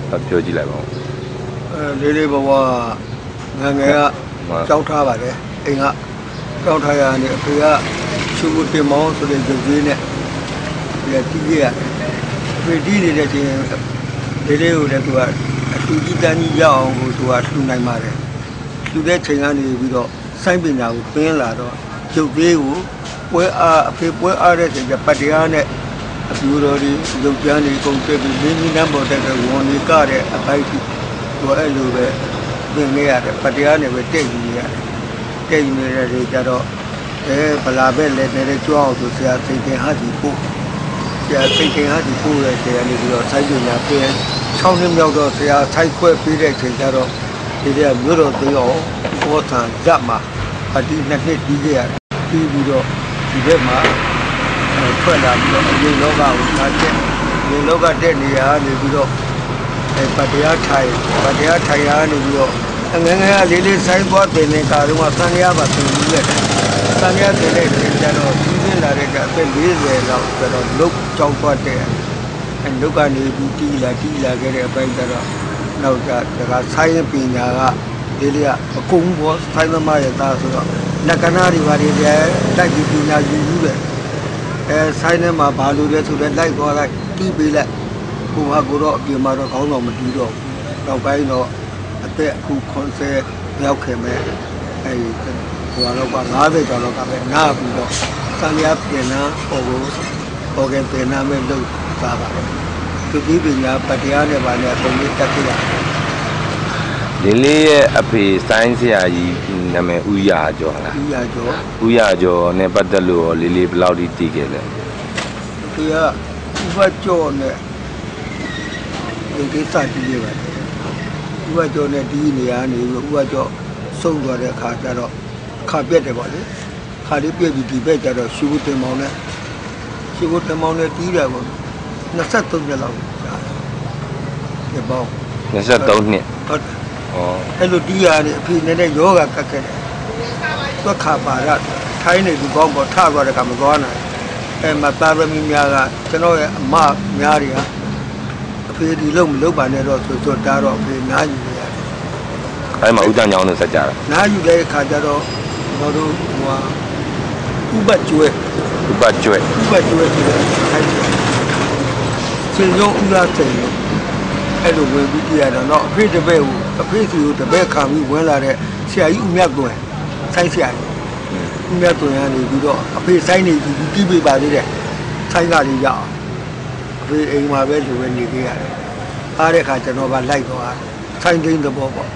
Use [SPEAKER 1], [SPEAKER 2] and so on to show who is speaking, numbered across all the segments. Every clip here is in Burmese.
[SPEAKER 1] ပြောကြည့်လိုက်ပါဦး
[SPEAKER 2] လေးလေးဘဝငငယ်ကကြောက်ထားပါတယ်အိမ်ကကြောက်ထားရနေအဖေကချူတင်မောင်းဆိုတဲ့ရုပ်ကြီးနဲ့တီးခဲ့ရတယ်အဖေတီးနေတဲ့အချိန်လေးလေးကိုလည်းသူကအတူကြီးတန်းကြီးရအောင်ကိုသူကထူနိုင်ပါတယ်ထူတဲ့ချိန်ကနေပြီးတော့စိုင်းပညာကိုပင်းလာတော့ရုပ်ကြီးကိုပွဲအားအဖေပွဲအားတဲ့ချိန်ကျပတ်တရားနဲ့အပြူတော်ဒီရုပ်ကြမ်းတွေကုန်တက်ပြီးမင်းကြီးနန်းပေါ်တက်တဲ့ဝန်ကြီးကတဲ့အပိုက်ကြီးသူအဲ့လိုပဲပြင်နေရတယ်ပတ်တရားနဲ့ပဲတက်ယူနေရတယ်တက်ယူနေတဲ့တွေကြတော့ဗလာပဲလက်နဲ့ကြွအောင်ဆိုဆရာစိတ်တင်ဟာဒီပို့ဆရာစိတ်တင်ဟာဒီပို့ရဲ့ဆရာနေပြီးတော့စိုက်ပညာပြင်6နှစ်မြောက်တော့ဆရာထိုက်ခွဲပြီးတဲ့ချိန်ကျတော့ဒီကမြို့တော်သိအောင်ဘောထံဇက်မှာအတီးနှစ်နှစ်ပြီးခဲ့ရတယ်ပြီးတော့ဒီဘက်မှာထွက်လာပြီးတော့အရင်လောကကိုသာတက်ဒီလောကတက်နေရနေပြီးတော့ပတ်တရားထိုင်ရနေပြီးတော့ငငယ်ကလေးလေးဆိုင်သွားတင်နေကာတော့ဆန်ရပါသူကြီးလက်ဆန်ရတင်တဲ့ချိန်ကျတော့ကြီးပြင်းလာတဲ့အသက်40လောက်ဆိုတော့လုတ်ကြောက်သွားတဲ့လုတ်ကနေပြီးတီးလာခဲ့တဲ့အပိုင်းကျတော့နောက်ကျဒါကဆိုင်ပညာကလေးလေးကအကုန်ဘောဆိုင်သမားရဲ့သားဆိုတော့နကနာတွေဘာတွေလဲတိုက်ပြီးပညာယူယူတယ်ဆိုင်ထဲမှာဘာလို့လဲဆိုတော့လိုက်သွားလိုက်တီးပေးလိုက်ဟိုဟာကိုတော့အပြင်မှာတော့ခေါင်းဆောင်မတီးတော့နောက်ပိုင်းတော့အသက်အခု90ရောက်ခင်မဲ့ဟိုကတော့50ကျော်လောက်ကပဲနားပြီးတော့ဆံရပြင်နာဟိုကပြင်နာမဲ့လို့သာပါတယ်သူဒီပညာပတရားနဲ့ပါနဲ့အကုန်လေးတက်ခဲ့ရတယ်
[SPEAKER 1] လေးရဲ့အဖေဆိုင်းဆရာကြီးနာမည်ဦးရကျော်လားဦးရကျော်နဲ့ပတ်သက်လို့လေးဘယ်လောက်ထိတည်ခဲ့လဲ
[SPEAKER 2] သူကဥပကျော်နဲ့ဒီကိစ္စကြည့်ရပါတယ်ဥပကျော်နဲ့ဒီနေရာနေဥပကျော်ဆုံးသွားတဲ့အခါကျတော့ခါပြက်တယ်ပေါ့လေခါလေးပြက်ပြီးဒီဘက်ကျတော့ရှူတင်မောင်းနဲ့တီးတယ်ပေါ့23ရက်လောက်ကြာတယ်ပေါ့
[SPEAKER 1] 23နှစ်
[SPEAKER 2] ဟုတ်တယ်အဲ့လိုတီးရတယ်အဖေနဲ့ယောဂကတ်ခဲ့တယ်သွက်ခါပါရထိုင်းနေဒီကောင်းပေါ်ထသွားတဲ့ကမသွားနိုင်မသားသမီးများကကျွန်တော်ရဲ့အမများတွေကအဖေဒီလုံးမလုပ်ပါနဲ့တော့ဆိုတားတော့အဖေနားယူနေရတယ်
[SPEAKER 1] အဲ့မှာဥဒ္ဒညောင်းနဲ့ဆက်ကြတာ
[SPEAKER 2] နားယူတဲ့အခါကျတော့ကျွန်တော်တို့ဥပကျွဲဆိုတဲ့ထိုင်းစင်ရုံဥလာတယ်အဲ့လိုဝင်ပြီးကြည့်ရတော့အဖေတပည့်ကိုအဖေစီကိုတပည့်ခံပြီးဝင်လာတဲ့ဆရာကြီးဦးမြတ်သွင်းဆိုင်းဆရာကြီးဦးမြတ်သွင်းကနေပြီးတော့အဖေဆိုင်းနေပြီးတီးပေးပါသေးတယ်ဆိုင်းကလေးရအောင်အဖေအိမ်မှာပဲလူပဲနေခဲ့ရတယ်အားတဲ့ခါကျွန်တော်ကလိုက်သွားဆိုင်းတင်းသဘောပေါ့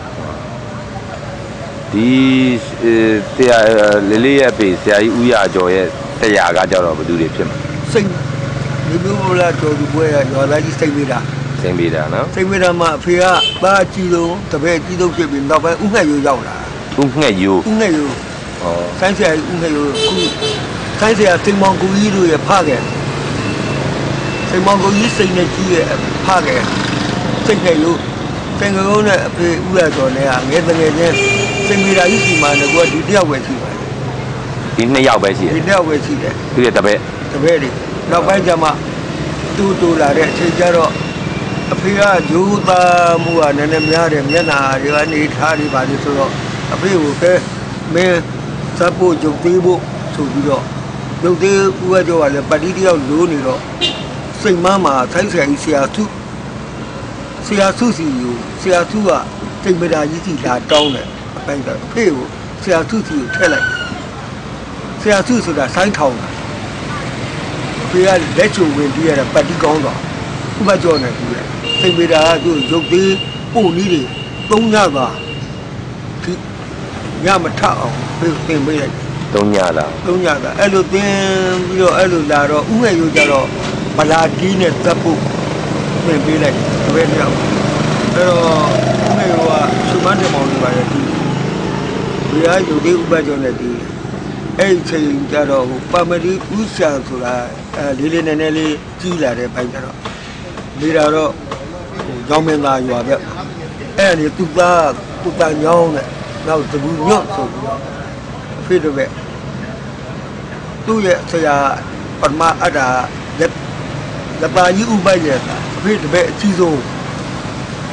[SPEAKER 1] ဒီတရားလေးရဲ့အဖေဆရာကြီးဦးရကျော်ရဲ့တရားကကြတော့ဘယ်သူတွေဖြစ်မှာ
[SPEAKER 2] စိတ်ဒီလိုလာတော်ဒီပွဲရောလာကြီးစိတ်မိတာ
[SPEAKER 1] နော်
[SPEAKER 2] စိတ်မိတာမှာအဖေကပါကြည့်လို့တပည့်ကြည့်လို့ဖြစ်ပြီးနောက်ပိုင်းဥငှက်ရိုးရောက်လာ
[SPEAKER 1] ဥငှက်ရိုး
[SPEAKER 2] ဆိုင်းဆရာဥငှက်ရိုးခုဆိုင်းဆရာစိန်မောင်ကိုကြီးတို့ရဲ့ဖခဲ့စိန်မောင်ကိုကြီးစိတ်နဲ့ကြီးရဲ့ဖခဲ့စိတ်နဲ့ရိုးသင်္ကန်းနဲ့အဖေဥရတော်နဲ့ငယ်တငယ်ချင်းစိတ်မိတာကြီးစီမှာလည်းကိုကဒီတယောက်ပဲရှိပါတယ်
[SPEAKER 1] ဒီ2ယောက်ပဲရှိတယ်
[SPEAKER 2] ဒီတယောက်ပဲရှိတယ်
[SPEAKER 1] သူရဲ့တပည့်
[SPEAKER 2] တွေနောက်ပိုင်းကျမှတူလာတဲ့အချိန်ကျတော့အဖေကယူသားမှုကနည်းနည်းများတယ်မျက်နှာတွေကနေထားတွေပါလို့ဆိုတော့အဖေကိုကဲမင်းစပ်ဖို့ဂျုံသေးဖို့ဆိုပြီးတော့ဂျုံသေးဦးရကျော်ကလည်းပတိတယောက်လိုးနေတော့စိတ်မမှာထိုင်းဆရာကြီးဆရာစုစီကိုဆရာစုကစိတ်မတာကြီးစီလာတောင်းတယ်အပိုင်းတော့အဖေကိုဆရာစုစီကိုထည့်လိုက်ဆရာစုဆိုတာဆိုင်းထောင်းတာအဖေကလက်ချုံဝင်ပြီးရတာပတိကောင်းတော့ဥပကျော်နဲ့ပြီးတယ်စိတ်မေတာကသူ့ရုပ်သေးပို့နည်းတွေ3ညသာဒီညမထအောင်ပြင်ပေးလိုက်
[SPEAKER 1] 3ညသာ
[SPEAKER 2] အဲ့လိုသင်ပြီးတော့အဲ့လိုလာတော့ဥငှက်ရိုးကြတော့ဗလာကြီးနဲ့သက်ဖို့ပြင်ပေးလိုက်တပည့်တယောက်အဲ့တော့ဥငှက်ရိုးကရှုမန်းတယ်မောင်တွေပါရဲ့ဒီရုပ်သေးဥပကျော်နဲ့ဒီအဲ့ချိန်ကြတော့ပါမရီဥဆန်ဆိုတာလေးလေးနည်းနည်းလေးကြီးလာတဲ့ပိုင်းကြတော့နေတာတော့ရောင်းမင်းသားရွာပဲအဲ့ဒီသူ့သားညောင်းနဲ့နောက်တဘူးညော့ဆိုပြီးတော့အဖေတို့ပဲသူ့ရဲ့ဆရာပထမအပ်တာလက်ပါကြီးဥပိုက်ရဲ့အဖေတပည့်အကြီးဆုံး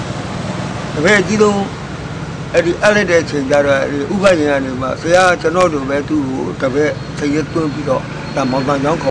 [SPEAKER 2] တပည့်ကြီးဆုံးအဲ့ဒီအဲ့လိုက်တဲ့အချိန်ကျတော့ဥပဒေကနေမှဆရာကျွန်တော်တို့ပဲသူ့ကိုတပည့်ဆရာသွင်းပြီးတော့ဒါမောင်တန်ကျောင်း